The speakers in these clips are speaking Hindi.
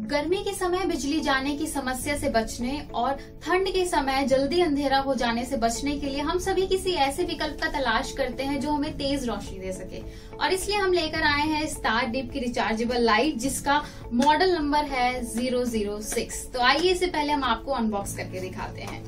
गर्मी के समय बिजली जाने की समस्या से बचने और ठंड के समय जल्दी अंधेरा हो जाने से बचने के लिए हम सभी किसी ऐसे विकल्प का तलाश करते हैं जो हमें तेज रोशनी दे सके, और इसलिए हम लेकर आए हैं स्टार डिप की रिचार्जेबल लाइट, जिसका मॉडल नंबर है 006। तो आइए इससे पहले हम आपको अनबॉक्स करके दिखाते हैं।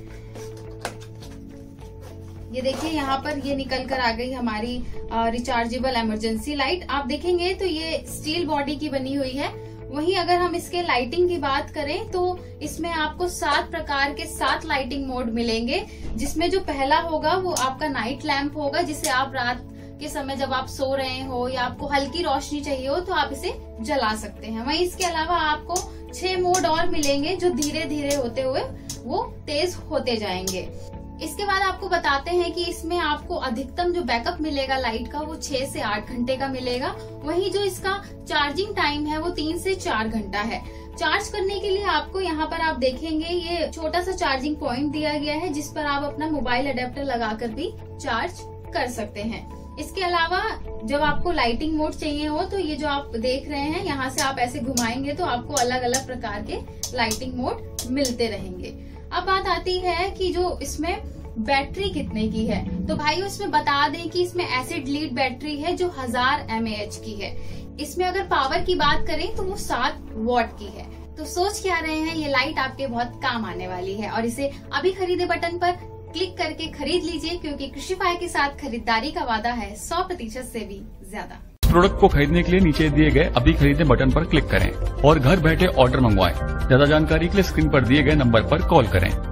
ये देखिए यहाँ पर ये निकल कर आ गई हमारी रिचार्जेबल इमरजेंसी लाइट। आप देखेंगे तो ये स्टील बॉडी की बनी हुई है। वहीं अगर हम इसके लाइटिंग की बात करें तो इसमें आपको 7 प्रकार के 7 लाइटिंग मोड मिलेंगे, जिसमें जो पहला होगा वो आपका नाइट लैंप होगा, जिसे आप रात के समय जब आप सो रहे हो या आपको हल्की रोशनी चाहिए हो तो आप इसे जला सकते हैं। वहीं इसके अलावा आपको 6 मोड और मिलेंगे जो धीरे धीरे होते हुए वो तेज होते जाएंगे। इसके बाद आपको बताते हैं कि इसमें आपको अधिकतम जो बैकअप मिलेगा लाइट का वो 6 से 8 घंटे का मिलेगा। वहीं जो इसका चार्जिंग टाइम है वो 3 से 4 घंटा है। चार्ज करने के लिए आपको यहाँ पर आप देखेंगे ये छोटा सा चार्जिंग पॉइंट दिया गया है, जिस पर आप अपना मोबाइल अडेप्टर लगाकर भी चार्ज कर सकते हैं। इसके अलावा जब आपको लाइटिंग मोड चाहिए हो तो ये जो आप देख रहे हैं यहाँ से आप ऐसे घुमाएंगे तो आपको अलग अलग प्रकार के लाइटिंग मोड मिलते रहेंगे। अब बात आती है कि जो इसमें बैटरी कितने की है, तो भाई इसमें बता दें कि इसमें एसिड लीड बैटरी है जो 1000 mAh की है। इसमें अगर पावर की बात करें तो वो 7 वॉट की है। तो सोच क्या रहे हैं, ये लाइट आपके बहुत काम आने वाली है और इसे अभी खरीदे बटन पर क्लिक करके खरीद लीजिए, क्योंकि कृषिफाई के साथ खरीदारी का वादा है 100% से भी ज्यादा। प्रोडक्ट को खरीदने के लिए नीचे दिए गए अभी खरीदे बटन पर क्लिक करें और घर बैठे ऑर्डर मंगवाएं। ज्यादा जानकारी के लिए स्क्रीन पर दिए गए नंबर पर कॉल करें।